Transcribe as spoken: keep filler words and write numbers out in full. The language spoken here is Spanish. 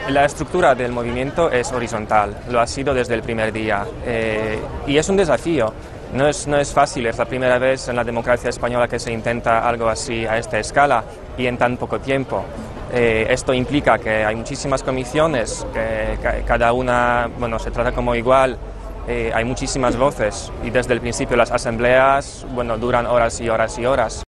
La estructura del movimiento es horizontal, lo ha sido desde el primer día eh, y es un desafío. No es, no es fácil, es la primera vez en la democracia española que se intenta algo así a esta escala y en tan poco tiempo. Eh, esto implica que hay muchísimas comisiones, que, que cada una, bueno, se trata como igual, eh, hay muchísimas voces y desde el principio las asambleas, bueno, duran horas y horas y horas.